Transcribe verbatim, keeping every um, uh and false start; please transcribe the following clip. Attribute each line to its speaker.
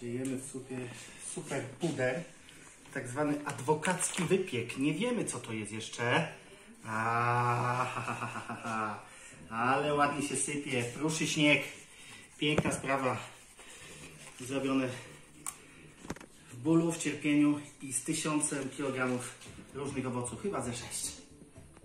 Speaker 1: Siejemy w supie super puder, tak zwany adwokacki wypiek. Nie wiemy, co to jest jeszcze. A, ha, ha, ha, ha, ha. Ale ładnie się sypie, pruszy śnieg. Piękna sprawa. Zrobione w bólu, w cierpieniu i z tysiącem kilogramów różnych owoców, chyba ze sześć.